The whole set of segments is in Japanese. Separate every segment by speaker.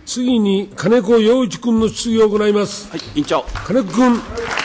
Speaker 1: 次に金子陽一君の質疑を行います。
Speaker 2: はい、委員長。
Speaker 1: 金子君。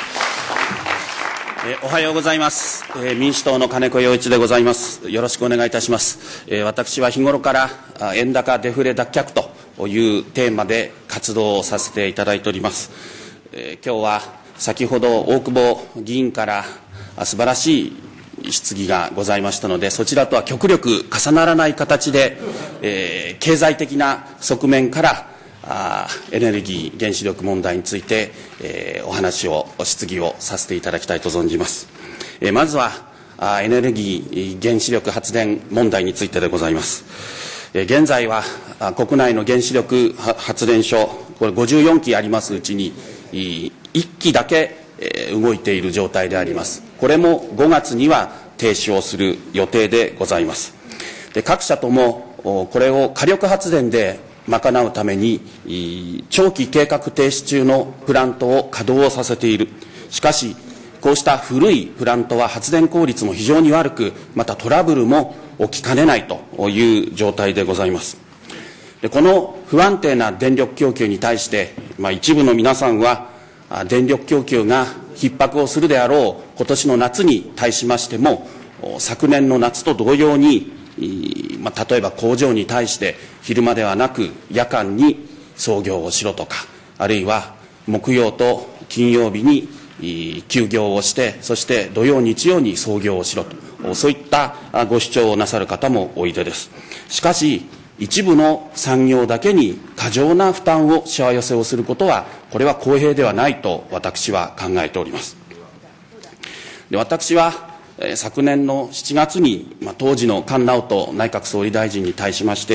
Speaker 2: おはようございます。民主党の金子陽一でございます。よろしくお願いいたします。私は日頃から円高デフレ脱却というテーマで活動をさせていただいております。今日は先ほど大久保議員から素晴らしい質疑がございましたので、そちらとは極力重ならない形で、経済的な側面からエネルギー、原子力問題について、質疑をさせていただきたいと存じます。まずはエネルギー、原子力発電問題についてでございます。現在は国内の原子力発電所、これ54基ありますうちに1基だけ動いている状態であります。これも5月には停止をする予定でございます。各社ともこれを火力発電で賄うために長期計画停止中のプラントを稼働をさせている。しかしこうした古いプラントは発電効率も非常に悪く、またトラブルも起きかねないという状態でございます。この不安定な電力供給に対して、一部の皆さんは電力供給が逼迫をするであろう今年の夏に対しましても、昨年の夏と同様に例えば工場に対して昼間ではなく夜間に操業をしろとか、あるいは木曜と金曜日に休業をして、そして土曜日曜に操業をしろと、そういったご主張をなさる方もおいでです。しかし一部の産業だけに過剰な負担をしわ寄せをすることは、これは公平ではないと私は考えております。私は昨年の7月に当時の菅直人内閣総理大臣に対しまして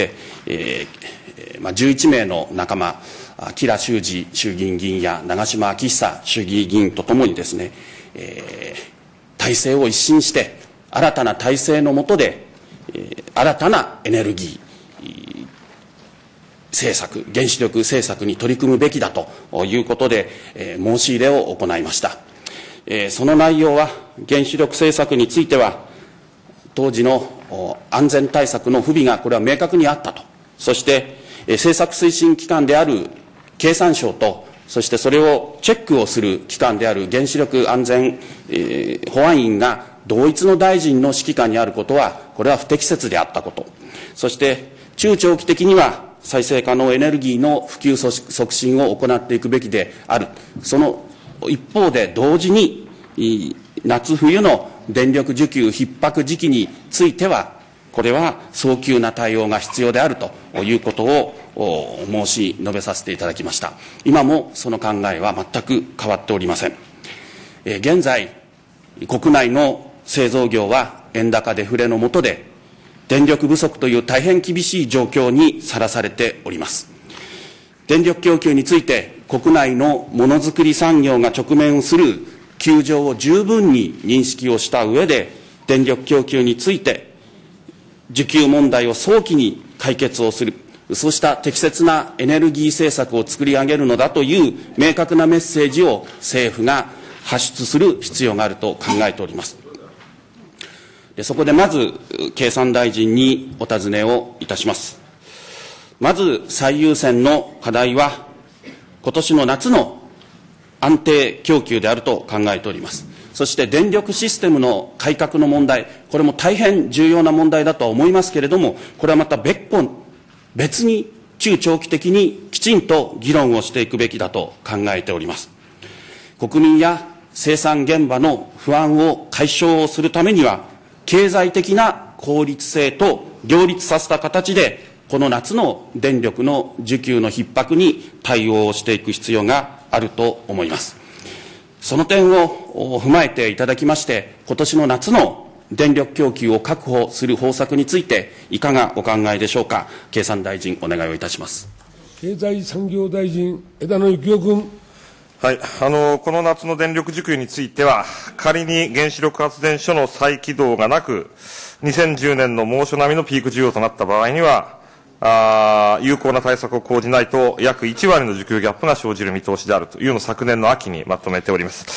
Speaker 2: 、11名の仲間、吉良州司衆議院議員や長島昭久衆議院議員とともにですね、体制を一新して新たな体制の下で新たなエネルギー政策、原子力政策に取り組むべきだということで申し入れを行いました。その内容は、原子力政策については当時の安全対策の不備がこれは明確にあったと。そして政策推進機関である経産省と、そしてそれをチェックをする機関である原子力安全、保安院が同一の大臣の指揮下にあることは、これは不適切であったこと。そして中長期的には再生可能エネルギーの普及促進を行っていくべきである。その一方で同時に夏冬の電力需給逼迫時期については、これは早急な対応が必要であるということを申し述べさせていただきました。今もその考えは全く変わっておりません。現在国内の製造業は円高デフレの下で電力不足という大変厳しい状況にさらされております。電力供給について国内のものづくり産業が直面する窮状を十分に認識をした上で、電力供給について需給問題を早期に解決をする、そうした適切なエネルギー政策を作り上げるのだという明確なメッセージを政府が発出する必要があると考えております。そこでまず経産大臣にお尋ねをいたします。まず最優先の課題は今年の夏の安定供給であると考えております。そして電力システムの改革の問題、これも大変重要な問題だとは思いますけれども、これはまた別に中長期的にきちんと議論をしていくべきだと考えております。国民や生産現場の不安を解消するためには、経済的な効率性と両立させた形で、この夏の電力の需給の逼迫に対応をしていく必要があると思います。その点を踏まえていただきまして、今年の夏の電力供給を確保する方策についていかがお考えでしょうか。経産大臣、お願いをいたします。
Speaker 1: 経済産業大臣、枝野幸男君。
Speaker 3: はい、この夏の電力需給については、仮に原子力発電所の再起動がなく、2010年の猛暑並みのピーク需要となった場合には、有効な対策を講じないと、約1割の需給ギャップが生じる見通しであるというのを昨年の秋にまとめております。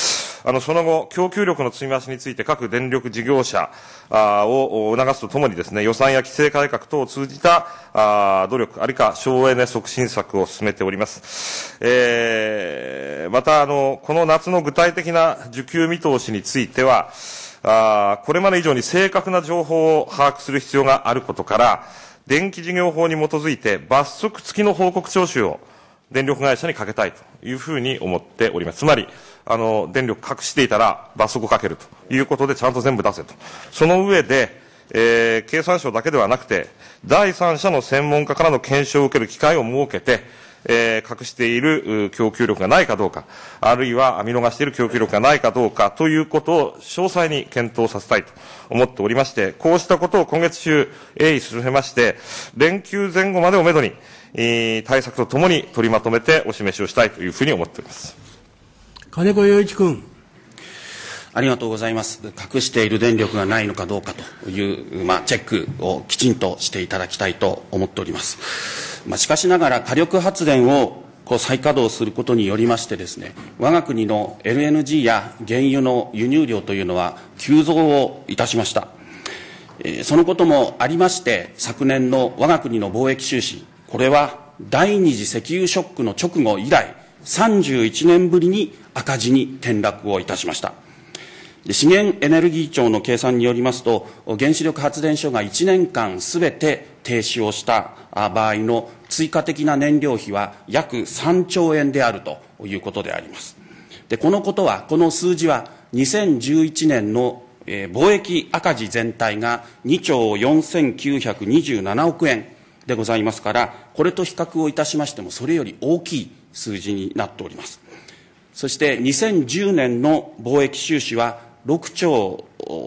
Speaker 3: その後、供給力の積み増しについて各電力事業者を促すとともにですね、予算や規制改革等を通じた努力、あるいは省エネ促進策を進めております。また、この夏の具体的な需給見通しについては、これまで以上に正確な情報を把握する必要があることから、電気事業法に基づいて罰則付きの報告徴収を電力会社にかけたいというふうに思っております。つまり、電力隠していたら罰則をかけるということでちゃんと全部出せと。その上で、経産省だけではなくて、第三者の専門家からの検証を受ける機会を設けて、隠している供給力がないかどうか、あるいは見逃している供給力がないかどうかということを詳細に検討させたいと思っておりまして、こうしたことを今月中鋭意進めまして、連休前後までをめどに、対策とともに取りまとめてお示しをしたいというふうに思っております。
Speaker 4: 金子洋一君。
Speaker 2: ありがとうございます。隠している電力がないのかどうかという、チェックをきちんとしていただきたいと思っております。しかしながら火力発電を再稼働することによりましてですね、我が国の LNG や原油の輸入量というのは急増をいたしました。そのこともありまして、昨年の我が国の貿易収支、これは第二次石油ショックの直後以来、31年ぶりに赤字に転落をいたしました。資源エネルギー庁の計算によりますと、原子力発電所が1年間すべて停止をした場合の追加的な燃料費は約3兆円であるということであります。で、この数字は2011年の貿易赤字全体が2兆4927億円でございますから、これと比較をいたしましても、それより大きい数字になっております。そして2010年の貿易収支は6兆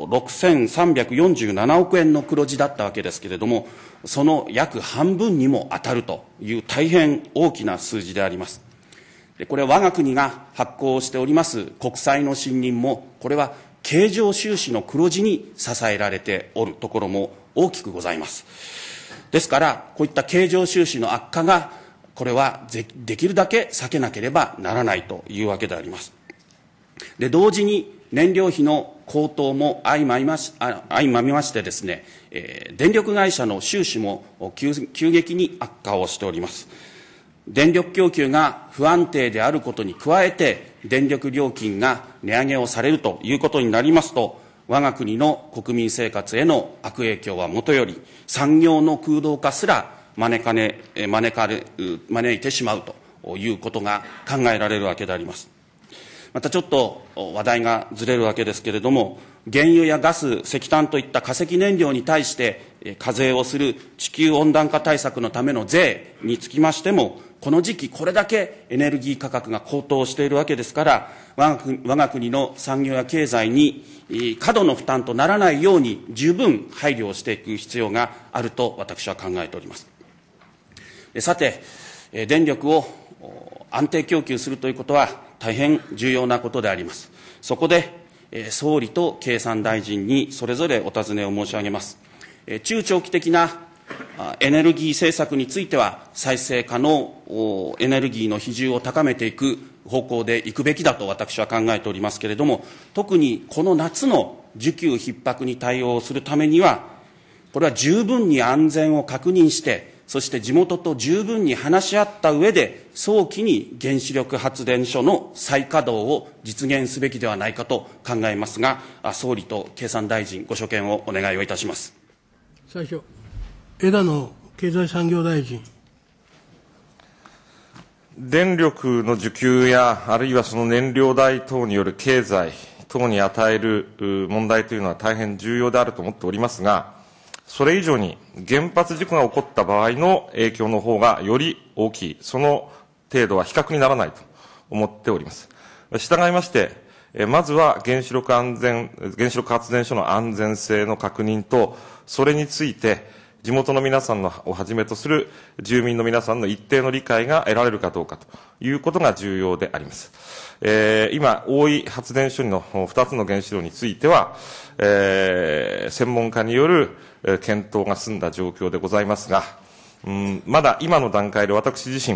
Speaker 2: 6347億円の黒字だったわけですけれども、その約半分にも当たるという大変大きな数字であります。で、これ我が国が発行しております国債の信任も、これは経常収支の黒字に支えられておるところも大きくございます。ですから、こういった経常収支の悪化が、これはできるだけ避けなければならないというわけであります。で、同時に燃料費の高騰も相まみましてですね、電力会社の収支も急激に悪化をしております。電力供給が不安定であることに加えて、電力料金が値上げをされるということになりますと、我が国の国民生活への悪影響はもとより、産業の空洞化すら招いてしまうということが考えられるわけであります。またちょっと話題がずれるわけですけれども、原油やガス、石炭といった化石燃料に対して課税をする地球温暖化対策のための税につきましても、この時期これだけエネルギー価格が高騰しているわけですから、我が国の産業や経済に過度の負担とならないように十分配慮をしていく必要があると私は考えております。さて、電力を安定供給するということは大変重要なことであります。そこで、総理と経産大臣にそれぞれお尋ねを申し上げます。中長期的なエネルギー政策については、再生可能エネルギーの比重を高めていく方向でいくべきだと私は考えておりますけれども、特にこの夏の需給逼迫に対応するためには、これは十分に安全を確認して、そして地元と十分に話し合った上で、早期に原子力発電所の再稼働を実現すべきではないかと考えますが、総理と経産大臣、ご所見をお願いをいたします。
Speaker 4: 最初、枝野経済産業大臣。
Speaker 3: 電力の需給や、あるいはその燃料代等による経済等に与える問題というのは大変重要であると思っておりますが、それ以上に原発事故が起こった場合の影響の方がより大きい、その程度は比較にならないと思っております。従いまして、まずは原子力発電所の安全性の確認と、それについて地元の皆さんをはじめとする住民の皆さんの一定の理解が得られるかどうかということが重要であります。今、大井発電所の2つの原子炉については、専門家による検討が済んだ状況でございますが、まだ今の段階で私自身、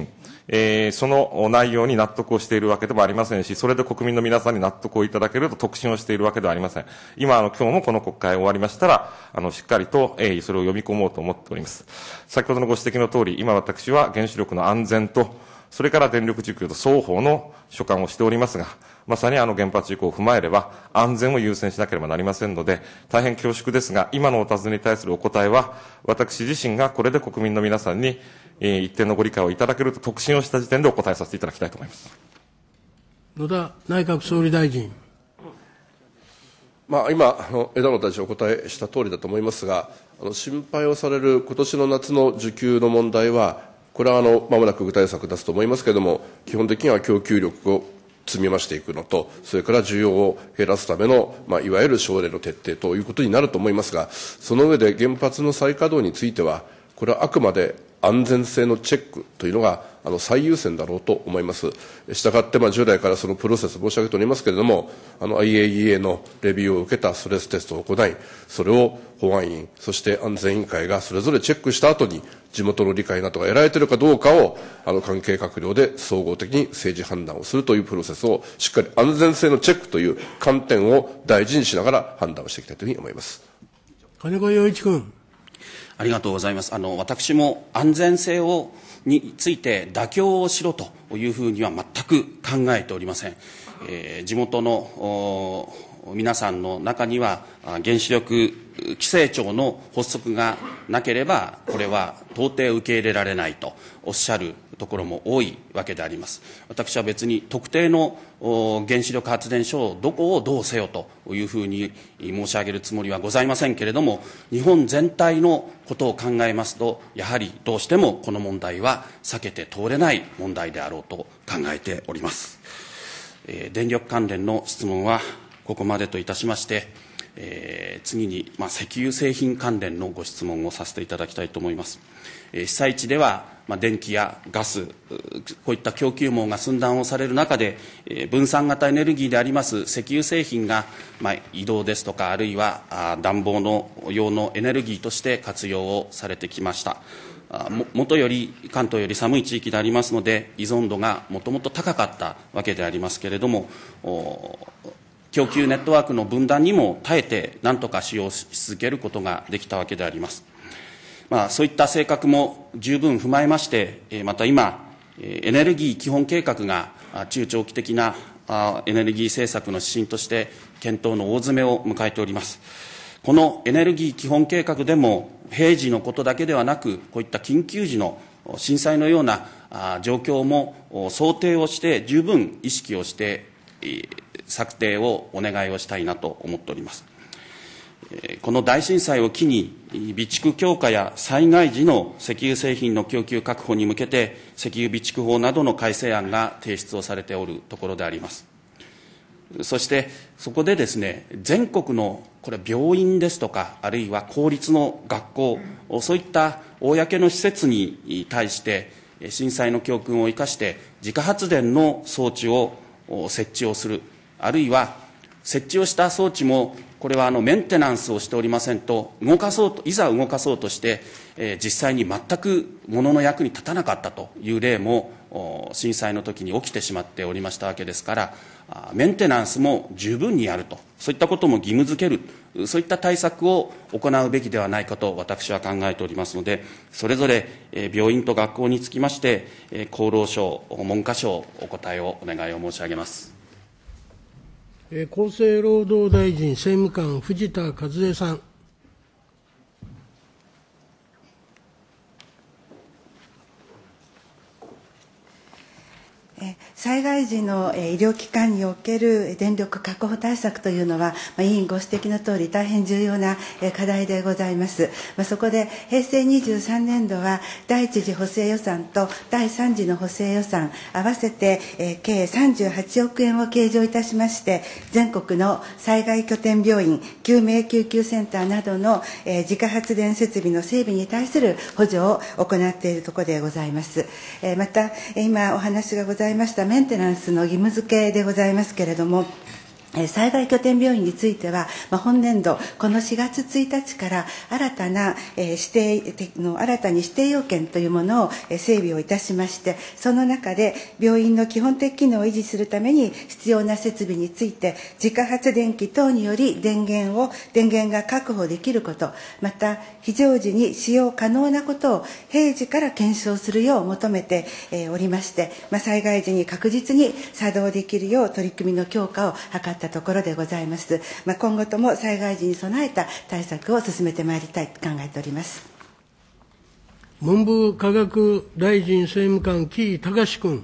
Speaker 3: その内容に納得をしているわけでもありませんし、それで国民の皆さんに納得をいただけると特進をしているわけではありません。今日もこの国会終わりましたら、しっかりと、それを読み込もうと思っております。先ほどのご指摘の通り、今私は原子力の安全と、それから電力需給と双方の所管をしておりますが、まさに原発事故を踏まえれば、安全を優先しなければなりませんので、大変恐縮ですが、今のお尋ねに対するお答えは、私自身がこれで国民の皆さんに、一定のご理解をいただけると特進をした時点でお答えさせていただきたいと思います。
Speaker 4: 野田内閣総理大臣。
Speaker 5: 今、枝野大臣お答えした通りだと思いますが、心配をされる今年の夏の需給の問題は、これはまもなく具体策を出すと思いますけれども、基本的には供給力を積み増していくのと、それから需要を減らすための、いわゆる省エネの徹底ということになると思いますが、その上で原発の再稼働については、これはあくまで安全性のチェックというのが最優先だろうと思います。したがって、従来からそのプロセス申し上げておりますけれども、IAEA のレビューを受けたストレステストを行い、それを保安院、そして安全委員会がそれぞれチェックした後に、地元の理解などが得られているかどうかを、関係閣僚で総合的に政治判断をするというプロセスを、しっかり安全性のチェックという観点を大事にしながら判断をしていきたいというふうに思います。
Speaker 4: 金子洋一君。
Speaker 2: ありがとうございます。私も安全性について妥協をしろというふうには全く考えておりません。地元の皆さんの中には原子力規制庁の発足がなければこれは到底受け入れられないとおっしゃるところも多いわけであります。私は別に特定の原子力発電所をどこをどうせよというふうに申し上げるつもりはございませんけれども、日本全体のことを考えますと、やはりどうしてもこの問題は避けて通れない問題であろうと考えております。電力関連の質問はここまでといたしまして、次に、石油製品関連のご質問をさせていただきたいと思います。被災地では、電気やガス、こういった供給網が寸断をされる中で、分散型エネルギーであります石油製品が、移動ですとか、あるいは暖房の用のエネルギーとして活用をされてきました。元より関東より寒い地域でありますので、依存度がもともと高かったわけでありますけれども、供給ネットワークの分断にも耐えて、なんとか使用し続けることができたわけであります。そういった性格も十分踏まえまして、また今、エネルギー基本計画が中長期的なエネルギー政策の指針として検討の大詰めを迎えております。このエネルギー基本計画でも、平時のことだけではなく、こういった緊急時の震災のような状況も想定をして、十分意識をして、策定をお願いをしたいなと思っております。この大震災を機に、備蓄強化や災害時の石油製品の供給確保に向けて、石油備蓄法などの改正案が提出をされておるところであります。そして、そこでですね、全国のこれ病院ですとか、あるいは公立の学校、そういった公の施設に対して、震災の教訓を生かして、自家発電の装置を設置をする。あるいは、設置をした装置も、これはメンテナンスをしておりませんと、いざ動かそうとして、実際に全く物の役に立たなかったという例も、震災の時に起きてしまっておりましたわけですから、メンテナンスも十分にやると、そういったことも義務付ける、そういった対策を行うべきではないかと私は考えておりますので、それぞれ病院と学校につきまして、厚労省、文科省、お答えをお願いを申し上げます。
Speaker 4: 厚生労働大臣政務官、藤田和恵さん。
Speaker 6: 災害時の医療機関における電力確保対策というのは、委員ご指摘のとおり大変重要な課題でございます。そこで平成23年度は第1次補正予算と第3次の補正予算合わせて計38億円を計上いたしまして、全国の災害拠点病院、救命救急センターなどの自家発電設備の整備に対する補助を行っているところでございます。また今お話がございましたメンテナンスの義務付けでございますけれども、 災害拠点病院については、本年度、この4月1日から新たに指定要件というものを整備をいたしまして、その中で病院の基本的機能を維持するために必要な設備について、自家発電機等により電源が確保できること、また非常時に使用可能なことを平時から検証するよう求めておりまして、災害時に確実に作動できるよう取り組みの強化を図ったところでございます。今後とも災害時に備えた対策を進めてまいりたいと考えております。
Speaker 4: 文部科学大臣政務官、城井崇君。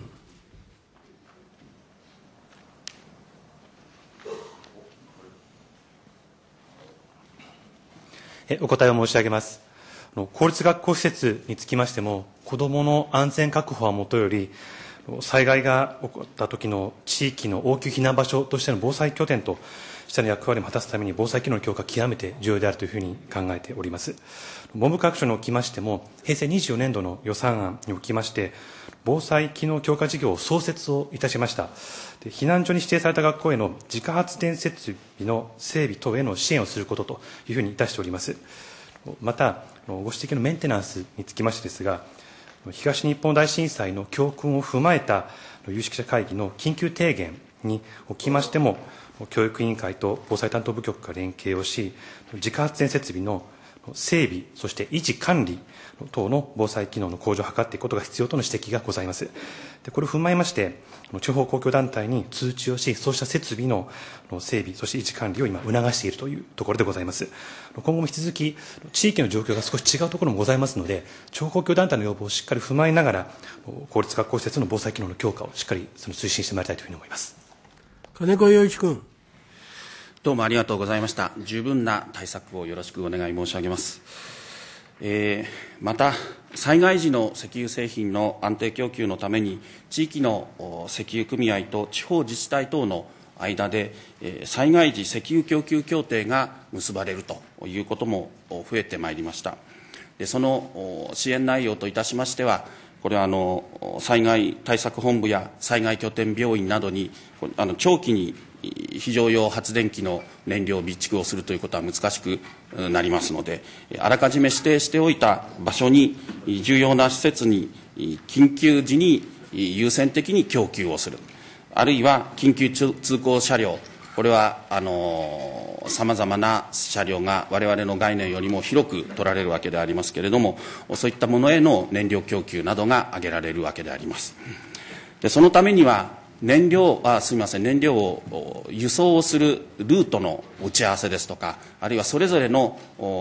Speaker 7: お答えを申し上げます。公立学校施設につきましても、子どもの安全確保はもとより、災害が起こった時の地域の応急避難場所としての防災拠点としての役割を果たすために、防災機能の強化は極めて重要であるというふうに考えております。文部科学省におきましても、平成24年度の予算案におきまして、防災機能強化事業を創設をいたしました。避難所に指定された学校への自家発電設備の整備等への支援をすることというふうにいたしております。また、ご指摘のメンテナンスにつきましてですが、東日本大震災の教訓を踏まえた有識者会議の緊急提言におきましても、教育委員会と防災担当部局が連携をし、自家発電設備の整備、そして維持管理等の防災機能の向上を図っていくことが必要との指摘がございます。これを踏まえまして、地方公共団体に通知をし、そうした設備の整備、そして維持管理を今、促しているというところでございます。今後も引き続き、地域の状況が少し違うところもございますので、地方公共団体の要望をしっかり踏まえながら、公立学校施設の防災機能の強化をしっかり推進してまいりたいというふうに思います。
Speaker 4: 金子洋一君。
Speaker 2: どうもありがとうございました。十分な対策をよろしくお願い申し上げます。また、災害時の石油製品の安定供給のために、地域の石油組合と地方自治体等の間で、災害時石油供給協定が結ばれるということも増えてまいりました。でその支援内容といたしましては、これは災害対策本部や災害拠点病院などに長期に非常用発電機の燃料備蓄をするということは難しくなりますので、あらかじめ指定しておいた場所に、重要な施設に緊急時に優先的に供給をする、あるいは緊急通行車両、これはさまざまな車両が我々の概念よりも広く取られるわけでありますけれども、そういったものへの燃料供給などが挙げられるわけであります。でそのためには燃料を輸送をするルートの打ち合わせですとか、あるいはそれぞれの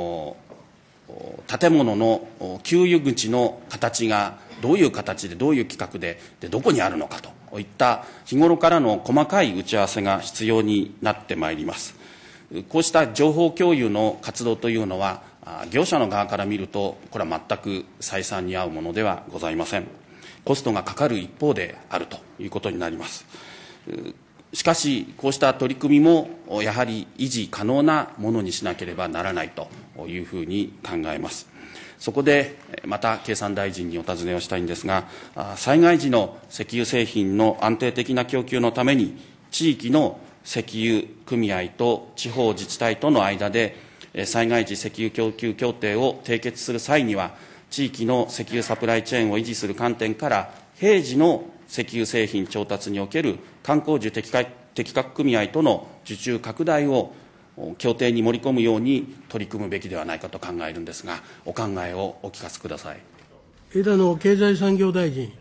Speaker 2: 建物の給油口の形がどういう形でどういう規格でどこにあるのかといった日頃からの細かい打ち合わせが必要になってまいります。こうした情報共有の活動というのは、業者の側から見るとこれは全く採算に合うものではございません。コストがかかる一方であるということになります。しかし、こうした取り組みもやはり維持可能なものにしなければならないというふうに考えます。そこでまた経産大臣にお尋ねをしたいんですが、災害時の石油製品の安定的な供給のために、地域の石油組合と地方自治体との間で災害時石油供給協定を締結する際には、地域の石油サプライチェーンを維持する観点から、平時の石油製品調達における官公需適格組合との受注拡大を協定に盛り込むように取り組むべきではないかと考えるんですが、お考えをお聞かせください。
Speaker 4: 枝野経済産業大臣。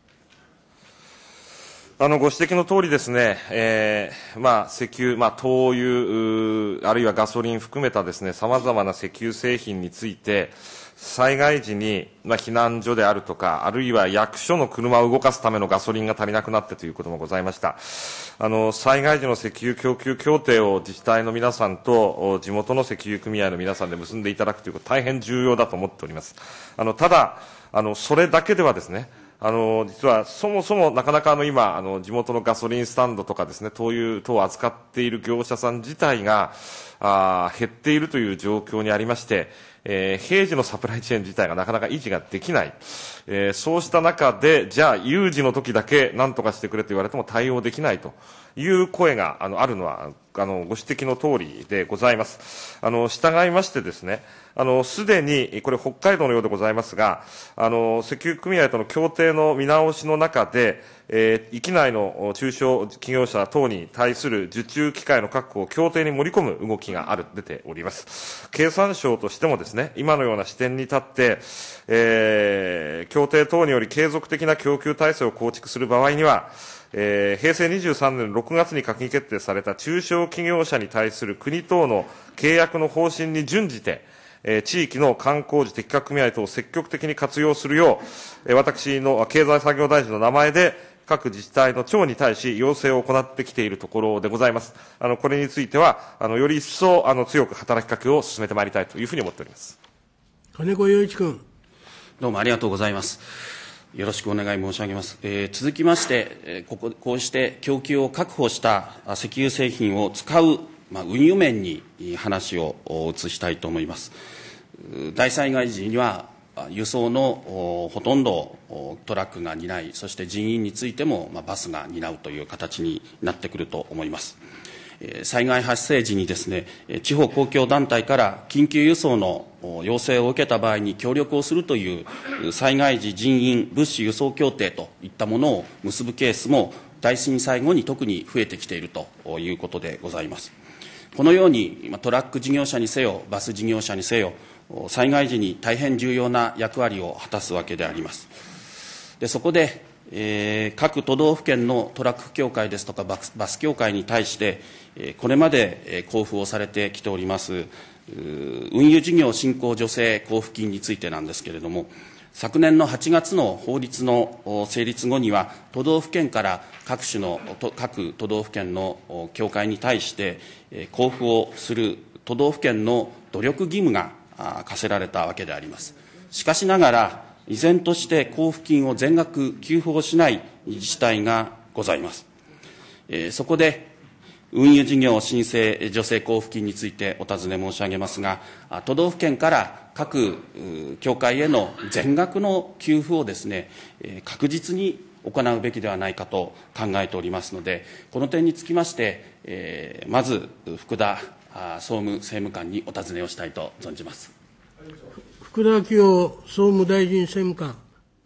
Speaker 3: ご指摘のとおりですね、石油、灯油、あるいはガソリン含めたですね、様々な石油製品について、災害時に、避難所であるとか、あるいは役所の車を動かすためのガソリンが足りなくなってということもございました。災害時の石油供給協定を自治体の皆さんと地元の石油組合の皆さんで結んでいただくということは大変重要だと思っております。ただ、それだけではですね、実はそもそもなかなか今、地元のガソリンスタンドとかですね、灯油等を扱っている業者さん自体が減っているという状況にありまして、 平時のサプライチェーン自体がなかなか維持ができない。そうした中で、じゃあ有事の時だけ何とかしてくれと言われても対応できないという声があるのは、ご指摘の通りでございます。従いましてですね、すでに、これ北海道のようでございますが、石油組合との協定の見直しの中で、域内の中小企業者等に対する受注機会の確保を協定に盛り込む動きが出ております。経産省としてもですね、今のような視点に立って、協定等により継続的な供給体制を構築する場合には、平成23年6月に閣議決定された中小企業者に対する国等の契約の方針に準じて、地域の観光時適格組合等を積極的に活用するよう、私の経済産業大臣の名前で、各自治体の長に対し要請を行ってきているところでございます。これについては、より一層強く働きかけを進めてまいりたいというふうに思っております。
Speaker 4: 金子洋一君。
Speaker 2: どうもありがとうございます。よろしくお願い申し上げます。続きまして、こうして供給を確保した石油製品を使う、運輸面に話を移したいと思います。大災害時には、輸送のほとんどをトラックが担い、そして人員についてもバスが担うという形になってくると思います。災害発生時にですね、地方公共団体から緊急輸送の要請を受けた場合に協力をするという災害時人員物資輸送協定といったものを結ぶケースも大震災後に特に増えてきているということでございます。このようにトラック事業者にせよ、バス事業者にせよ、災害時に大変重要な役割を果たすわけであります。でそこで、各都道府県のトラック協会ですとかバス協会に対して、これまで交付をされてきております運輸事業振興助成交付金についてなんですけれども、昨年の8月の法律の成立後には、都道府県から各都道府県の協会に対して、交付をする都道府県の努力義務が課せられたわけであります。しかしながら、依然として交付金を全額給付をしない自治体がございます。そこで、運輸事業申請助成交付金についてお尋ね申し上げますが、都道府県から各協会への全額の給付をですね、確実に行うべきではないかと考えておりますので、この点につきまして、まず福田総務政務官にお尋ねをしたいと存じます。
Speaker 4: 福田昭夫総務大臣政務官。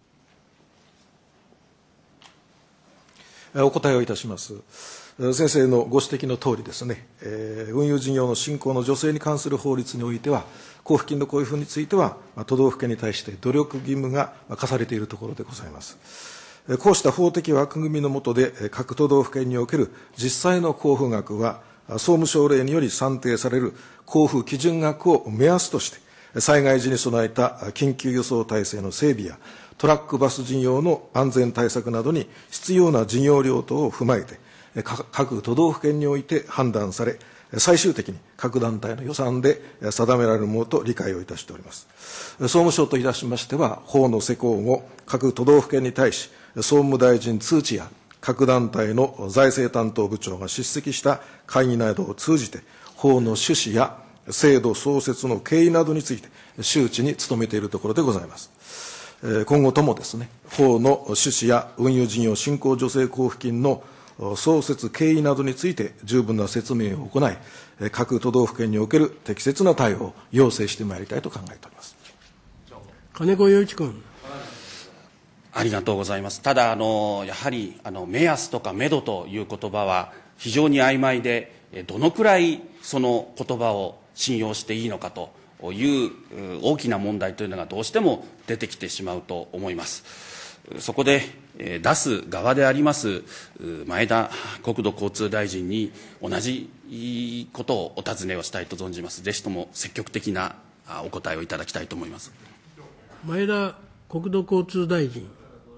Speaker 8: お答えをいたします。先生のご指摘のとおりですね、運輸事業の振興の助成に関する法律においては、交付金の交付については、都道府県に対して努力義務が課されているところでございます。こうした法的枠組みの下で、各都道府県における実際の交付額は、総務省令により算定される交付基準額を目安として、災害時に備えた緊急輸送体制の整備や、トラックバス事業の安全対策などに必要な事業量等を踏まえて、各都道府県において判断され、最終的に各団体の予算で定められるものと理解をいたしております。総務省といたしましては、法の施行後、各都道府県に対し、総務大臣通知や各団体の財政担当部長が出席した会議などを通じて、法の趣旨や制度創設の経緯などについて周知に努めているところでございます。今後ともですね、法の趣旨や運輸事業振興助成交付金の創設経緯などについて十分な説明を行い、各都道府県における適切な対応を要請してまいりたいと考えております。
Speaker 4: 金子洋一君。
Speaker 2: ありがとうございます。ただ、やはり目安とか目処という言葉は非常に曖昧で、どのくらいその言葉を信用していいのかという大きな問題というのがどうしても出てきてしまうと思います。そこで出す側であります前田国土交通大臣に同じことをお尋ねをしたいと存じます。ぜひとも積極的なお答えをいただきたいと思います。
Speaker 4: 前田国土交通大臣。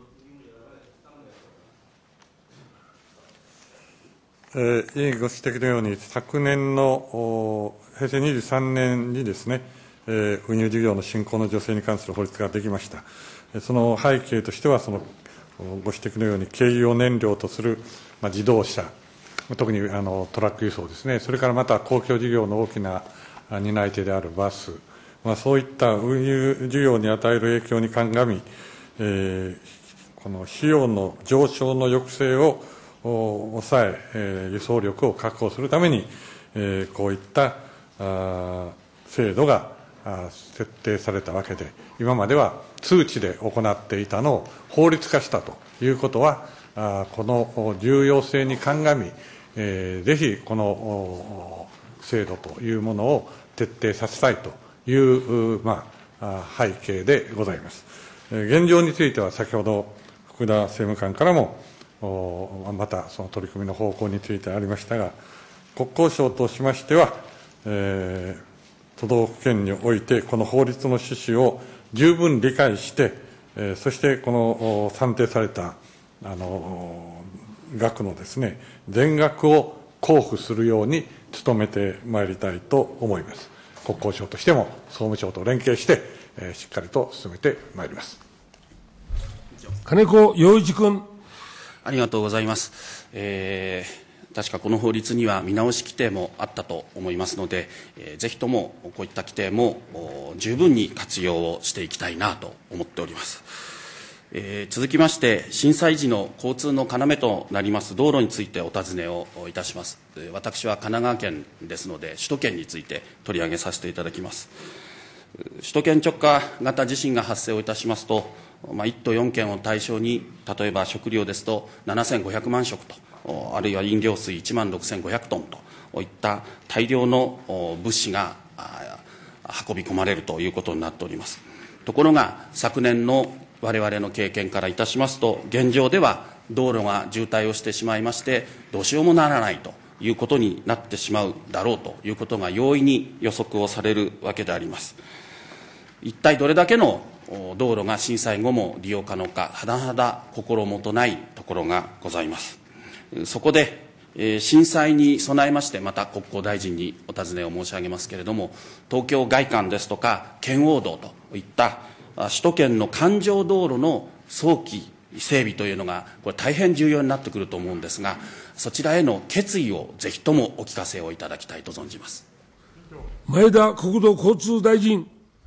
Speaker 9: 委員ご指摘のように、昨年の平成23年にですね、運輸事業の振興の助成に関する法律ができました。その背景としては、そのご指摘のように、軽油を燃料とする自動車、特にトラック輸送ですね、それからまた公共事業の大きな担い手であるバス、 そういった運輸需要に与える影響に鑑み、この費用の上昇の抑制を抑え、輸送力を確保するために、こういった制度が設定されたわけで、今までは通知で行っていたのを法律化したということは、この重要性に鑑み、ぜひこの制度というものを徹底させたいという、背景でございます。現状については、先ほど福田政務官からも、またその取り組みの方向についてありましたが、国交省としましては、都道府県において、この法律の趣旨を十分理解して、そしてこの算定された額のですね、全額を交付するように努めてまいりたいと思います。国交省としても総務省と連携して、しっかりと進めてまいります。
Speaker 1: 金子洋一君。
Speaker 2: ありがとうございます。確かこの法律には見直し規定もあったと思いますので、ぜひともこういった規定も十分に活用をしていきたいなと思っております。続きまして、震災時の交通の要となります道路についてお尋ねをいたします。私は神奈川県ですので、首都圏について取り上げさせていただきます。首都圏直下型地震が発生をいたしますと、1都4県を対象に、例えば食料ですと7500万食と、あるいは飲料水1万6500トンといった大量の物資が運び込まれるということになっております。ところが、昨年の我々の経験からいたしますと、現状では道路が渋滞をしてしまいまして、どうしようもならないということになってしまうだろうということが容易に予測をされるわけであります。一体どれだけの道路が震災後も利用可能か、甚だ心もとないところがございます。そこで、震災に備えまして、また国交大臣にお尋ねを申し上げますけれども、東京外環ですとか圏央道といった首都圏の環状道路の早期整備というのが、これ大変重要になってくると思うんですが、そちらへの決意をぜひともお聞かせをいただきたいと存じます。
Speaker 1: 前田国土交通大臣。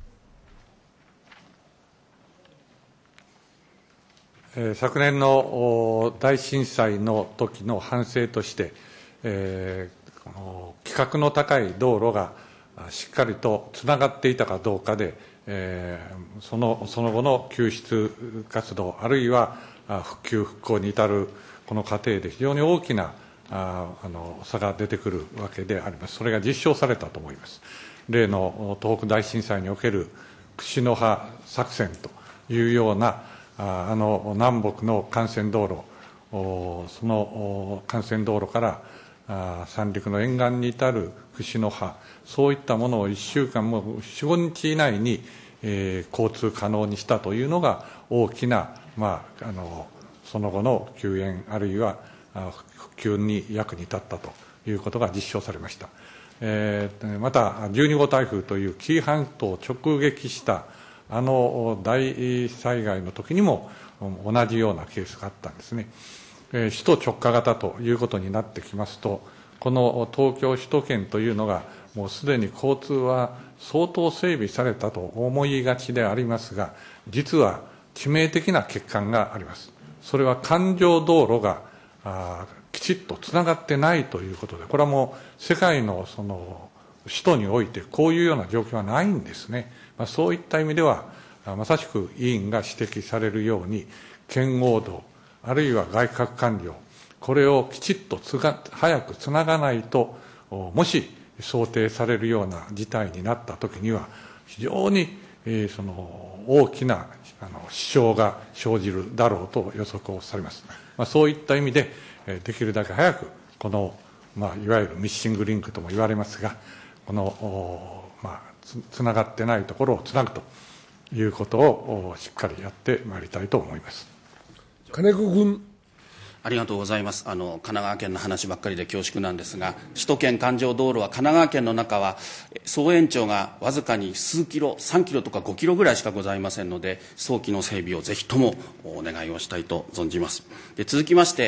Speaker 9: 昨年の大震災の時の反省として、規格の高い道路がしっかりとつながっていたかどうかで、その後の救出活動、あるいは復旧・復興に至るこの過程で非常に大きな差が出てくるわけであります。それが実証されたと思います。例の東北大震災における串の葉作戦というような南北の幹線道路、その幹線道路から三陸の沿岸に至る串の葉、そういったものを1週間も4、5日以内に、交通可能にしたというのが大きな、その後の救援あるいは復旧に役に立ったということが実証されました。また12号台風という紀伊半島を直撃した大災害の時にも同じようなケースがあったんですね。首都直下型ということになってきますと、この東京首都圏というのがもうすでに交通は相当整備されたと思いがちでありますが、実は致命的な欠陥があります。それは環状道路がきちっとつながってないということで、これはもう世界のその首都においてこういうような状況はないんですね。そういった意味では、まさしく委員が指摘されるように、圏央道、あるいは外郭完了、これをきちっと早くつながないと、もし想定されるような事態になったときには、非常にその大きな支障が生じるだろうと予測をされます。そういった意味で、できるだけ早く、この、いわゆるミッシングリンクとも言われますが、この、つながってないところをつなぐということをしっかりやってまいりたいと思います。
Speaker 1: 金子君。
Speaker 2: ありがとうございます。神奈川県の話ばっかりで恐縮なんですが、首都圏環状道路は神奈川県の中は総延長がわずかに数キロ、3キロとか5キロぐらいしかございませんので、早期の整備をぜひともお願いをしたいと存じます。で、続きまして、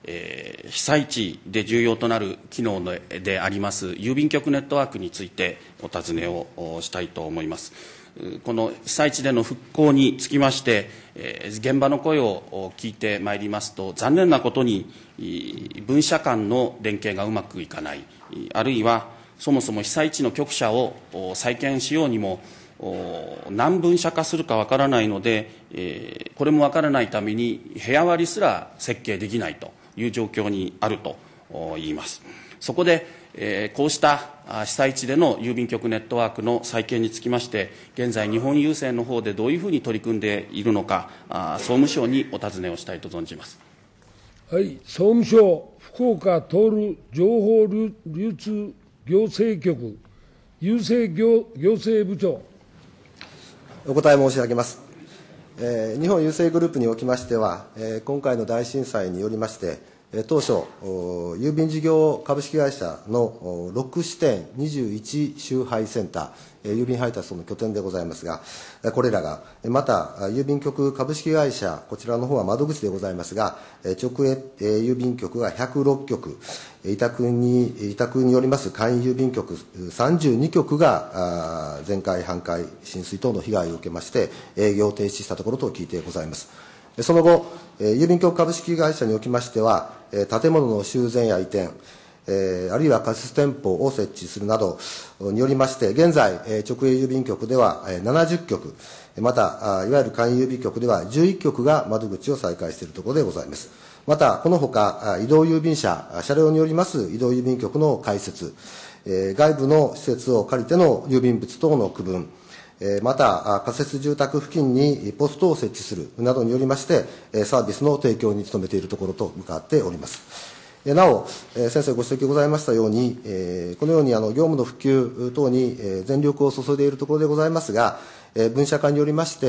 Speaker 2: 被災地で重要となる機能であります郵便局ネットワークについてお尋ねをしたいと思います。この被災地での復興につきまして、現場の声を聞いてまいりますと、残念なことに分社間の連携がうまくいかない、あるいはそもそも被災地の局舎を再建しようにも何分社化するかわからないので、これもわからないために部屋割りすら設計できないという状況にあると言います。そこでこうした被災地での郵便局ネットワークの再建につきまして、現在、日本郵政の方でどういうふうに取り組んでいるのか、総務省にお尋ねをしたいと存じます。
Speaker 1: はい、総務省福岡徹情報流通行政局郵政行政部長。
Speaker 10: お答え申し上げます。日本郵政グループにおきましては、今回の大震災によりまして、当初、郵便事業株式会社の6支店21集配センター、郵便配達の拠点でございますが、これらが、また、郵便局株式会社、こちらの方は窓口でございますが、直営郵便局が106局、委託によります簡易郵便局32局が、全壊、半壊、浸水等の被害を受けまして、営業停止したところと聞いてございます。その後、郵便局株式会社におきましては、建物の修繕や移転、あるいは仮設店舗を設置するなどによりまして、現在、直営郵便局では70局、また、いわゆる簡易郵便局では11局が窓口を再開しているところでございます。また、このほか、移動郵便車両によります移動郵便局の開設、外部の施設を借りての郵便物等の区分、また、仮設住宅付近にポストを設置するなどによりまして、サービスの提供に努めているところと向かっております。なお、先生ご指摘ございましたように、このように業務の復旧等に全力を注いでいるところでございますが、分社化によりまして、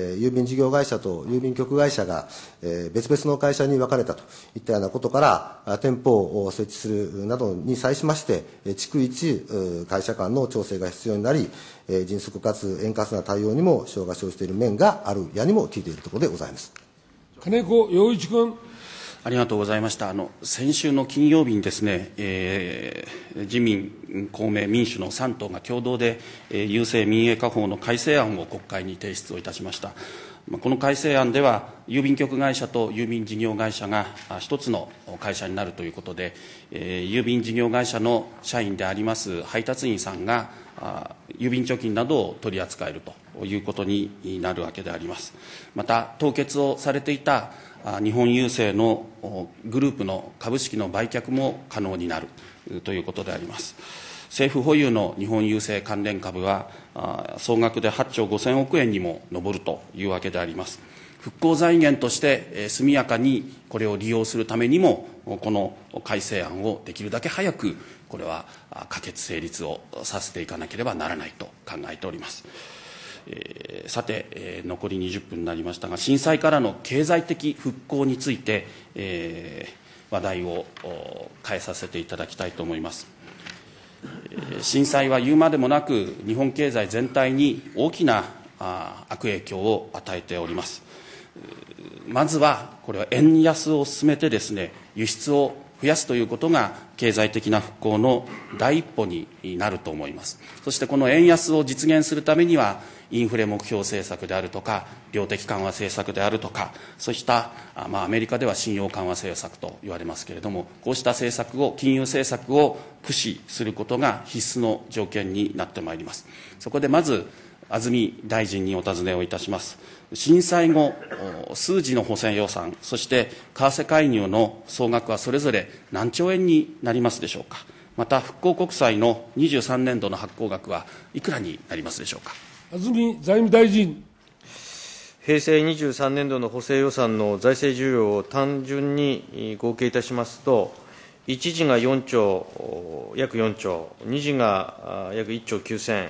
Speaker 10: 郵便事業会社と郵便局会社が別々の会社に分かれたといったようなことから、店舗を設置するなどに際しまして、逐一会社間の調整が必要になり、迅速かつ円滑な対応にも支障が生じている面があるやにも聞いているところでございます。
Speaker 1: 金子洋一君。
Speaker 2: ありがとうございました。先週の金曜日にですね、自民、公明、民主の3党が共同で、郵政民営化法の改正案を国会に提出をいたしました。この改正案では、郵便局会社と郵便事業会社が一つの会社になるということで、郵便事業会社の社員であります配達員さんが、郵便貯金などを取り扱えるということになるわけであります。また、凍結をされていた日本郵政のグループの株式の売却も可能になるということであります。政府保有の日本郵政関連株は総額で8兆5000億円にも上るというわけであります。復興財源として速やかにこれを利用するためにも、この改正案をできるだけ早くこれは可決成立をさせていかなければならないと考えております。さて、残り20分になりましたが、震災からの経済的復興について、話題を変えさせていただきたいと思います。震災は言うまでもなく、日本経済全体に大きな悪影響を与えております。まずは、これは円安を進めてですね、輸出を増やすということが経済的な復興の第一歩になると思います。そしてこの円安を実現するためには、インフレ目標政策であるとか、量的緩和政策であるとか、そうしたアメリカでは信用緩和政策と言われますけれども、こうした政策を、金融政策を駆使することが必須の条件になってまいります。そこでまず、安住大臣にお尋ねをいたします。震災後、数次の補正予算、そして為替介入の総額はそれぞれ何兆円になりますでしょうか。また、復興国債の23年度の発行額はいくらになりますでしょうか。
Speaker 1: 安住財務大臣。
Speaker 11: 平成23年度の補正予算の財政需要を単純に合計いたしますと、1次が4兆、約4兆、2次が約1兆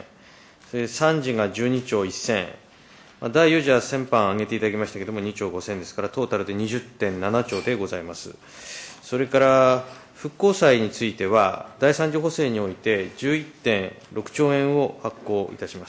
Speaker 11: 9000、3次が12兆1000、第4次は先般挙げていただきましたけれども、2兆5000ですから、トータルで 20.7 兆でございます。それから、復興債については、第3次補正において 11.6 兆円を発行いたします。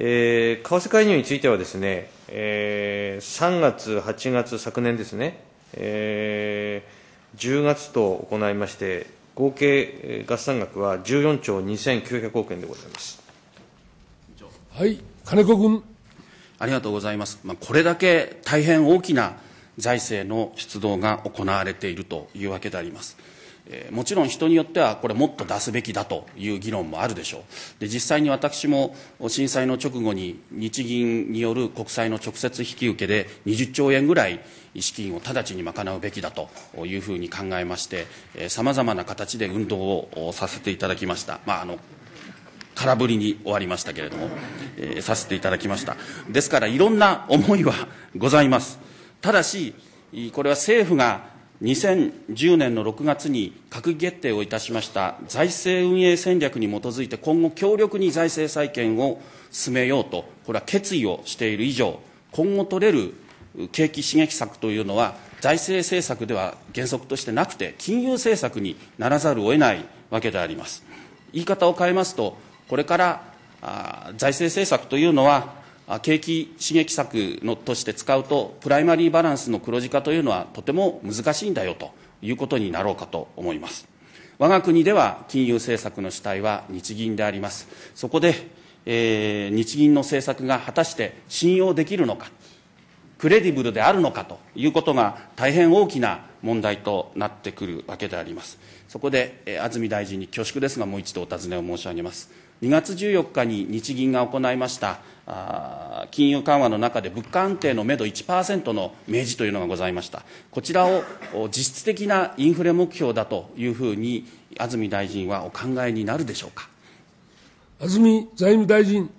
Speaker 11: 為替介入についてはですね、3月、8月、昨年ですね、 10月と行いまして、合計合算額は14兆2900億円でございます。
Speaker 1: はい、金子君。
Speaker 2: ありがとうございます。これだけ大変大きな財政の出動が行われているというわけであります。もちろん人によってはこれもっと出すべきだという議論もあるでしょう。で、実際に私も震災の直後に日銀による国債の直接引き受けで20兆円ぐらい資金を直ちに賄うべきだというふうに考えまして、さまざまな形で運動をさせていただきました。空振りに終わりましたけれども、させていただきました。ですからいろんな思いはございます。ただし、これは政府が2010年の6月に閣議決定をいたしました財政運営戦略に基づいて今後強力に財政再建を進めようと、これは決意をしている以上、今後取れる景気刺激策というのは財政政策では原則としてなくて金融政策にならざるを得ないわけであります。言い方を変えますと、これから財政政策というのは景気刺激策として使うとプライマリーバランスの黒字化というのはとても難しいんだよということになろうかと思います。我が国では金融政策の主体は日銀であります。そこで、日銀の政策が果たして信用できるのか、クレディブルであるのかということが大変大きな問題となってくるわけであります。そこで、安住大臣に恐縮ですがもう一度お尋ねを申し上げます。2月14日に日銀が行いました金融緩和の中で物価安定のめど 1% の明示というのがございました。こちらを実質的なインフレ目標だというふうに安住大臣はお考えになるでしょうか。
Speaker 1: 安住財務大臣。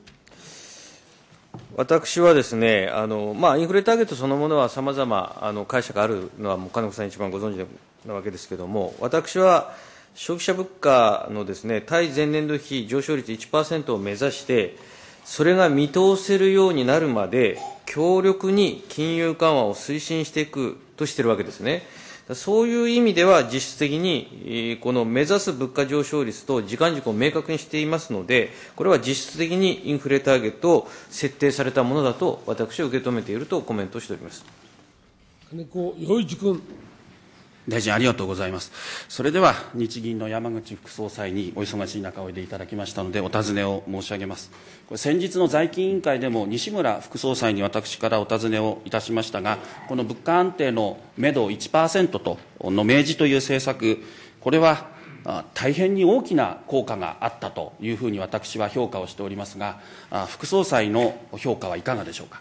Speaker 11: 私はですね、インフレターゲットそのものはさまざま解釈あるのは金子さん一番ご存知なわけですけれども、私は消費者物価のですね、対前年度比上昇率 1% を目指して、それが見通せるようになるまで、強力に金融緩和を推進していくとしているわけですね。そういう意味では、実質的にこの目指す物価上昇率と時間軸を明確にしていますので、これは実質的にインフレターゲットを設定されたものだと、私は受け止めているとコメントしております。
Speaker 1: 金子陽一君。
Speaker 2: 大臣、ありがとうございます。それでは、日銀の山口副総裁にお忙しい中おいでいただきましたので、お尋ねを申し上げます。これ先日の財金委員会でも、西村副総裁に私からお尋ねをいたしましたが、この物価安定のめど 1% との明示という政策、これは大変に大きな効果があったというふうに私は評価をしておりますが、副総裁の評価はいかがでしょうか。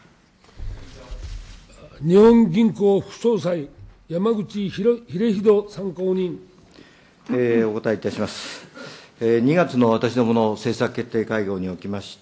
Speaker 1: 日本銀行副総裁、山口秀秀参考人。
Speaker 12: お答えいたします。2月の私どもの政策決定会合におきまして、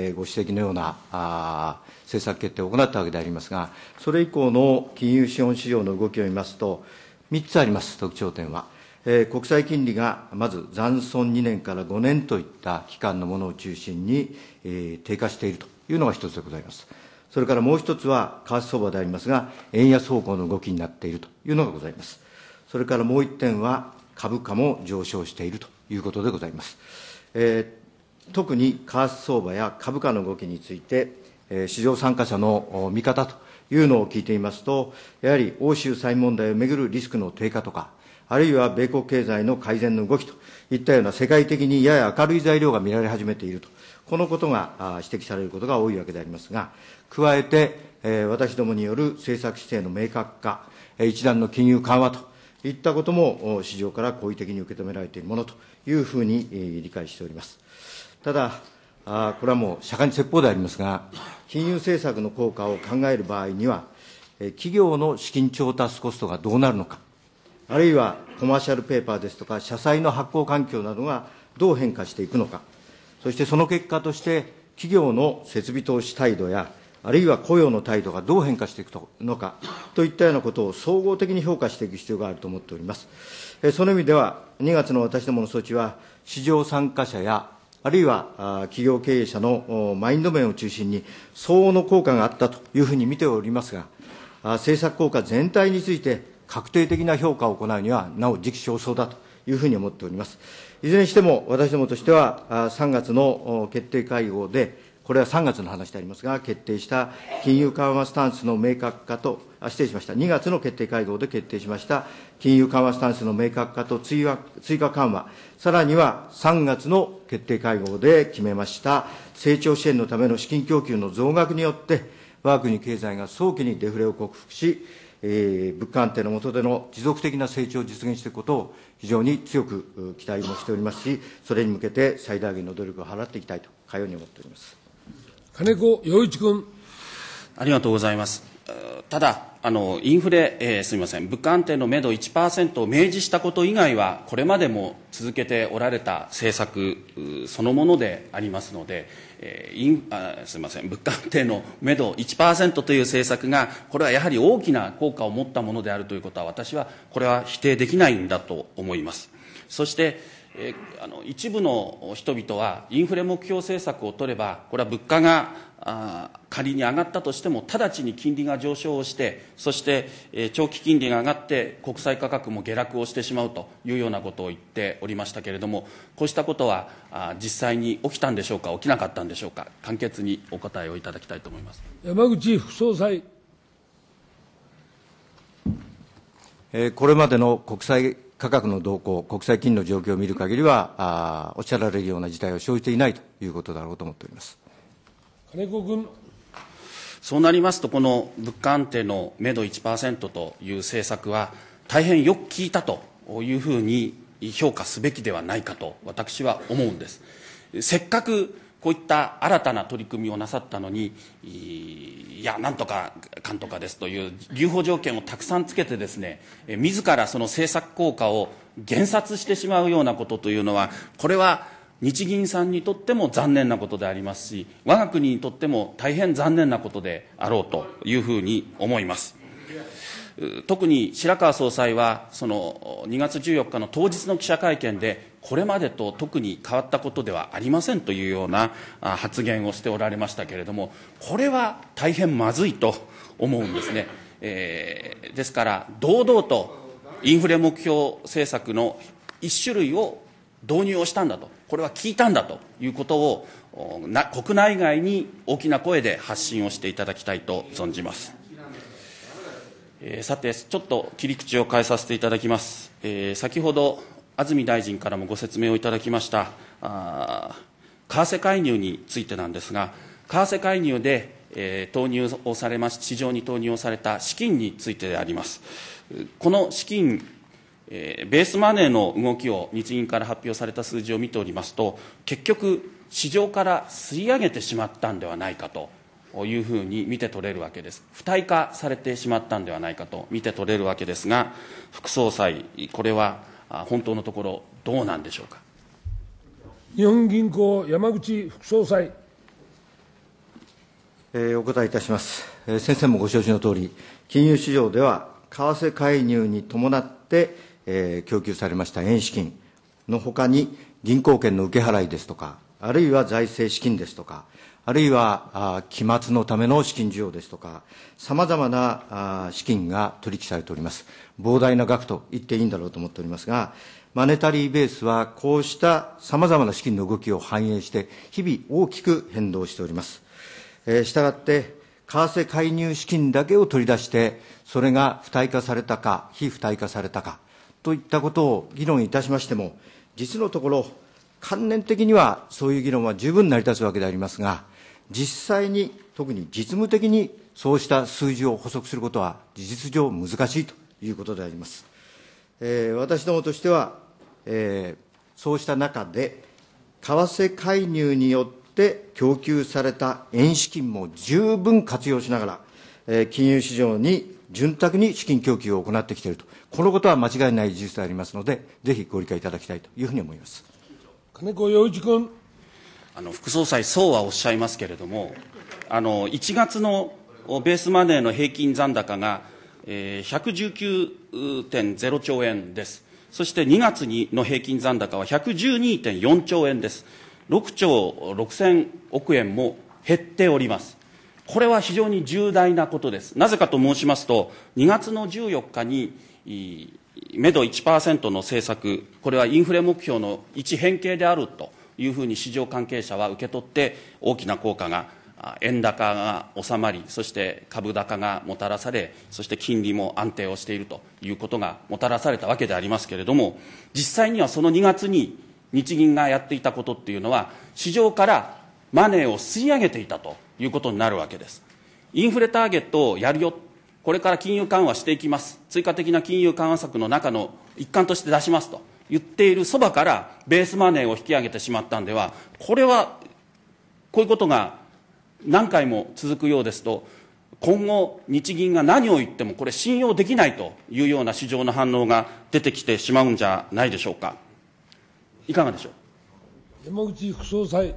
Speaker 12: ご指摘のような政策決定を行ったわけでありますが、それ以降の金融資本市場の動きを見ますと、3つあります、特徴点は。国債金利がまず残存2年から5年といった期間のものを中心に、低下しているというのが一つでございます。それからもう一つは、為替相場でありますが、円安方向の動きになっているというのがございます。それからもう一点は、株価も上昇しているということでございます。特に為替相場や株価の動きについて、市場参加者の見方というのを聞いていますと、やはり欧州債問題をめぐるリスクの低下とか、あるいは米国経済の改善の動きといったような世界的にやや明るい材料が見られ始めていると、このことが指摘されることが多いわけでありますが、加えて、私どもによる政策姿勢の明確化、一段の金融緩和といったことも市場から好意的に受け止められているものというふうに理解しております。ただ、これはもう釈迦に説法でありますが、金融政策の効果を考える場合には、企業の資金調達コストがどうなるのか、あるいはコマーシャルペーパーですとか、社債の発行環境などがどう変化していくのか、そしてその結果として、企業の設備投資態度や、あるいは雇用の態度がどう変化していくのかといったようなことを総合的に評価していく必要があると思っております。その意味では、2月の私どもの措置は、市場参加者や、あるいは企業経営者のマインド面を中心に、相応の効果があったというふうに見ておりますが、政策効果全体について、確定的な評価を行うには、なお時期尚早だというふうに思っております。いずれにしても、私どもとしては、3月の決定会合で、 これは3月の話でありますが、決定した金融緩和スタンスの明確化と、失礼しました、2月の決定会合で決定しました金融緩和スタンスの明確化と追加緩和、さらには3月の決定会合で決めました成長支援のための資金供給の増額によって、我が国経済が早期にデフレを克服し、物価安定の下での持続的な成長を実現していくことを非常に強く期待もしておりますし、それに向けて最大限の努力を払っていきたいと、かように思っております。
Speaker 1: 金子洋一君。
Speaker 2: ありがとうございます。ただ、インフレ、すみません、物価安定のめど 1% を明示したこと以外は、これまでも続けておられた政策そのものでありますので、すみません、物価安定のめど 1% という政策が、これはやはり大きな効果を持ったものであるということは、私はこれは否定できないんだと思います。そして一部の人々はインフレ目標政策を取れば、これは物価が仮に上がったとしても直ちに金利が上昇をして、そして長期金利が上がって国債価格も下落をしてしまうというようなことを言っておりましたけれども、こうしたことは実際に起きたんでしょうか、起きなかったんでしょうか、簡潔にお答えをいただきたいと思います。
Speaker 1: 山口副総裁。
Speaker 12: これまでの国債価格の動向、国際金利の状況を見る限りは、おっしゃられるような事態は生じていないということだろうと思っております。
Speaker 1: 金子君。
Speaker 2: そうなりますと、この物価安定のめど 1% という政策は、大変よく効いたというふうに評価すべきではないかと、私は思うんです。せっかくこういった新たな取り組みをなさったのに、いや、なんとかかんとかですという留保条件をたくさんつけてですね、自らその政策効果を減殺してしまうようなことというのは、これは日銀さんにとっても残念なことでありますし、我が国にとっても大変残念なことであろうというふうに思います。特に白川総裁は、その2月14日の当日の記者会見で、これまでと特に変わったことではありませんというような発言をしておられましたけれども、これは大変まずいと思うんですね。ですから、堂々とインフレ目標政策の一種類を導入をしたんだと、これは効いたんだということを国内外に大きな声で発信をしていただきたいと存じます。さて、ちょっと切り口を変えさせていただきます。先ほど安住大臣からもご説明をいただきました為替介入についてなんですが、為替介入で、投入をされまし市場に投入をされた資金についてであります。この資金、ベースマネーの動きを日銀から発表された数字を見ておりますと、結局市場から吸い上げてしまったんではないかというふうに見て取れるわけです。付帯化されてしまったんではないかと見て取れるわけですが、副総裁、これは本当のところどうなんでしょうか。
Speaker 1: 日本銀行山口副総裁。
Speaker 12: お答えいたします。先生もご承知のとおり、金融市場では為替介入に伴って、供給されました円資金のほかに、銀行券の受け払いですとか、あるいは財政資金ですとか、あるいは期末のための資金需要ですとか、さまざまな資金が取引されております。膨大な額と言っていいんだろうと思っておりますが、マネタリーベースはこうしたさまざまな資金の動きを反映して、日々大きく変動しております。したがって、為替介入資金だけを取り出して、それが付帯化されたか、非付帯化されたかといったことを議論いたしましても、実のところ、観念的にはそういう議論は十分成り立つわけでありますが、実際に、特に実務的にそうした数字を補足することは事実上難しいということであります。私どもとしては、そうした中で、為替介入によって供給された円資金も十分活用しながら、金融市場に潤沢に資金供給を行ってきていると、このことは間違いない事実でありますので、ぜひご理解いただきたいというふうに思います。
Speaker 1: 金子洋一君。
Speaker 2: 副総裁、そうはおっしゃいますけれども、1月のベースマネーの平均残高が、119.0 兆円です。そして2月の平均残高は 112.4 兆円です。6兆6000億円も減っております。これは非常に重大なことです。なぜかと申しますと、2月の14日に、めど 1% の政策、これはインフレ目標の一変形であるというふうに市場関係者は受け取って、大きな効果が、円高が収まり、そして株高がもたらされ、そして金利も安定をしているということがもたらされたわけでありますけれども、実際にはその2月に日銀がやっていたことっていうのは、市場からマネーを吸い上げていたということになるわけです。インフレターゲットをやるよ、これから金融緩和していきます、追加的な金融緩和策の中の一環として出しますと言っているそばから、ベースマネーを引き上げてしまったんでは、これは、こういうことが何回も続くようですと、今後、日銀が何を言っても、これ、信用できないというような市場の反応が出てきてしまうんじゃないでしょうか。いかがでしょう。
Speaker 1: 山口副総裁。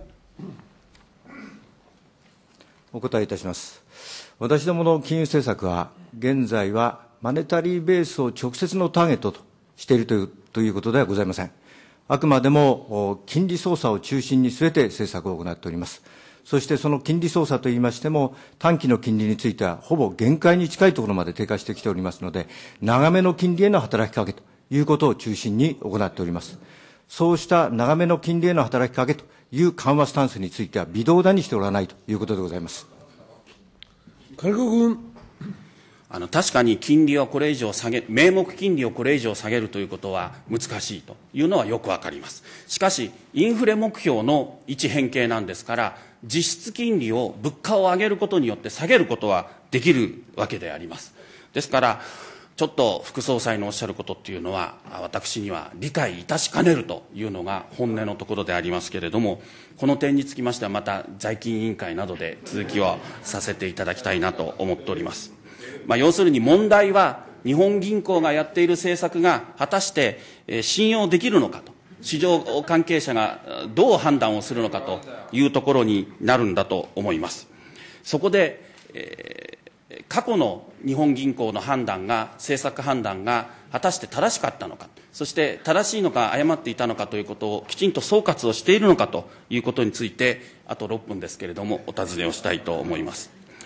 Speaker 12: お答えいたします。私どもの金融政策は、現在はマネタリーベースを直接のターゲットとしているということではございません。あくまでも金利操作を中心に据えて政策を行っております。そしてその金利操作といいましても、短期の金利についてはほぼ限界に近いところまで低下してきておりますので、長めの金利への働きかけということを中心に行っております。そうした長めの金利への働きかけという緩和スタンスについては微動だにしておらないということでございます。
Speaker 1: 金子君。
Speaker 2: 確かに金利をこれ以上下げ、名目金利をこれ以上下げるということは難しいというのはよくわかります。しかし、インフレ目標の一変形なんですから、実質金利を物価を上げることによって下げることはできるわけであります。ですから、ちょっと副総裁のおっしゃることっていうのは、私には理解いたしかねるというのが本音のところでありますけれども、この点につきましてはまた財金委員会などで続きをさせていただきたいなと思っております。要するに問題は、日本銀行がやっている政策が果たして信用できるのかと、市場関係者がどう判断をするのかというところになるんだと思います。そこで、過去の日本銀行の判断が、政策判断が果たして正しかったのか、そして正しいのか誤っていたのかということをきちんと総括をしているのかということについて、あと6分ですけれども、お尋ねをしたいと思います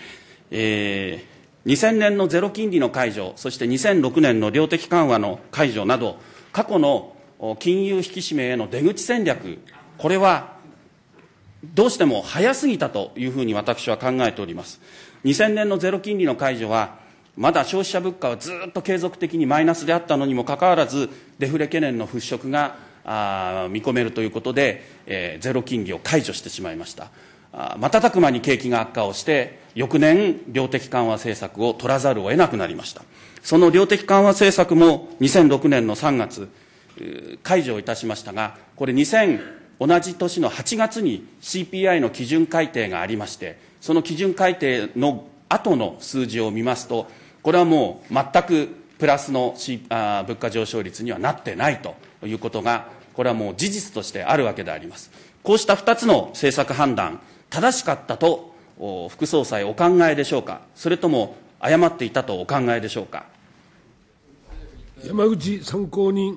Speaker 2: 。2000年のゼロ金利の解除、そして2006年の量的緩和の解除など、過去の金融引き締めへの出口戦略、これはどうしても早すぎたというふうに私は考えております。2000年のゼロ金利の解除は、まだ消費者物価はずっと継続的にマイナスであったのにもかかわらず、デフレ懸念の払拭が見込めるということで、ゼロ金利を解除してしまいました。瞬く間に景気が悪化をして、翌年、量的緩和政策を取らざるを得なくなりました。その量的緩和政策も2006年の3月、解除をいたしましたが、これ同じ年の8月に CPI の基準改定がありまして、その基準改定の後の数字を見ますと、これはもう全くプラスの物価上昇率にはなってないということが、これはもう事実としてあるわけであります。こうした2つの政策判断、正しかったと副総裁お考えでしょうか、それとも誤っていたとお考えでしょうか。
Speaker 1: 山口参考人。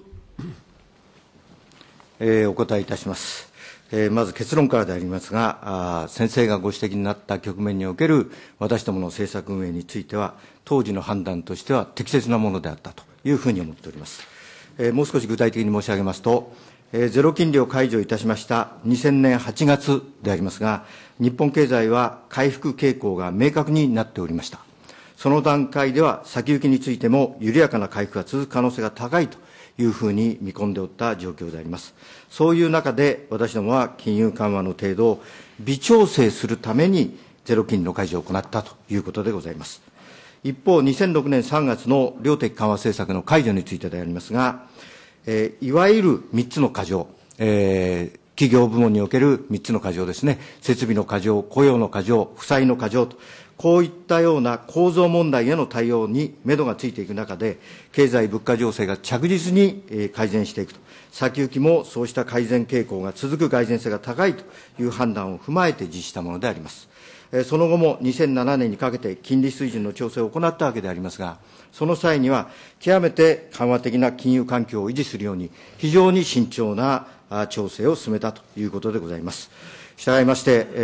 Speaker 12: お答えいたします。まず結論からでありますが、先生がご指摘になった局面における私どもの政策運営については、当時の判断としては適切なものであったというふうに思っております。もう少し具体的に申し上げますと、ゼロ金利を解除いたしました2000年8月でありますが、日本経済は回復傾向が明確になっておりました。その段階では先行きについても緩やかな回復が続く可能性が高いというふうに見込んでおった状況であります。そういう中で私どもは金融緩和の程度を微調整するためにゼロ金利の解除を行ったということでございます。一方、2006年3月の量的緩和政策の解除についてでありますが、いわゆる3つの過剰、企業部門における3つの過剰ですね、設備の過剰、雇用の過剰、負債の過剰と、こういったような構造問題への対応に目処がついていく中で、経済物価情勢が着実に改善していくと、先行きもそうした改善傾向が続く蓋然性が高いという判断を踏まえて実施したものであります。その後も2007年にかけて金利水準の調整を行ったわけでありますが、その際には極めて緩和的な金融環境を維持するように、非常に慎重な調整を進めたということでございます。したがいまして、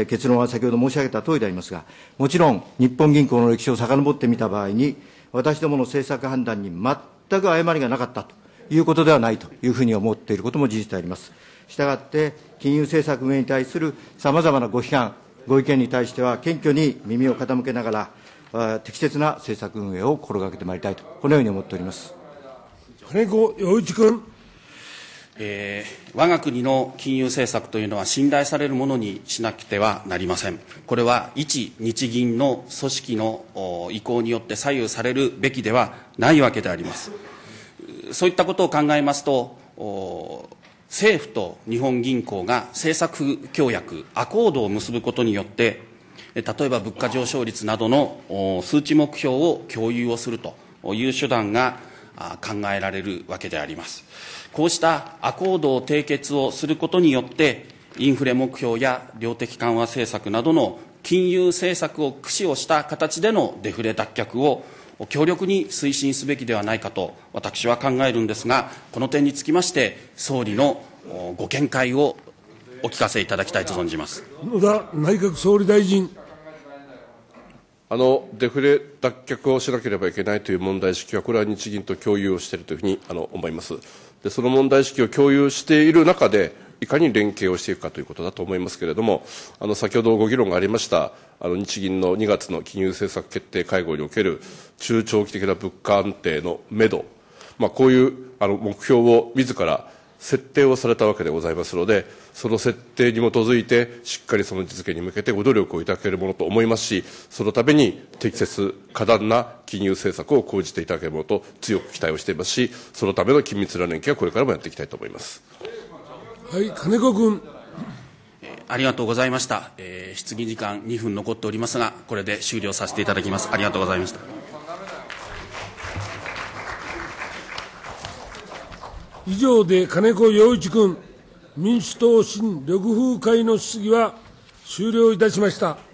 Speaker 12: 結論は先ほど申し上げたとおりでありますが、もちろん日本銀行の歴史を遡ってみた場合に、私どもの政策判断に全く誤りがなかったということではないというふうに思っていることも事実であります。したがって、金融政策面に対するさまざまなご批判、ご意見に対しては、謙虚に耳を傾けながら、適切な政策運営を心がけてまいりたいと、このように思っております。
Speaker 1: 金子陽一君。
Speaker 2: 我が国の金融政策というのは信頼されるものにしなくてはなりません。これは一日銀の組織の意向によって左右されるべきではないわけであります。そういったことを考えますと、政府と日本銀行が政策協約、アコードを結ぶことによって、例えば物価上昇率などの数値目標を共有をするという手段が考えられるわけであります。こうしたアコードを締結をすることによって、インフレ目標や量的緩和政策などの金融政策を駆使をした形でのデフレ脱却を強力に推進すべきではないかと私は考えるんですが、この点につきまして総理のご見解をお聞かせいただきたいと存じます。
Speaker 1: 野田内閣総理大臣。
Speaker 5: デフレ脱却をしなければいけないという問題意識は、これは日銀と共有をしているというふうに思います。で、その問題意識を共有している中で、いかに連携をしていくかということだと思いますけれども、先ほどご議論がありました、日銀の2月の金融政策決定会合における中長期的な物価安定のめど、こういう目標を自ら設定をされたわけでございますので、その設定に基づいて、しっかりその実現に向けてご努力をいただけるものと思いますし、そのために適切、果断な金融政策を講じていただけるものと強く期待をしていますし、そのための緊密な連携はこれからもやっていきたいと思います。
Speaker 1: はい、金子君。
Speaker 2: ありがとうございました。質疑時間2分残っておりますが、これで終了させていただきます。ありがとうございました。
Speaker 1: 以上で金子陽一君、民主党新緑風会の質疑は終了いたしました。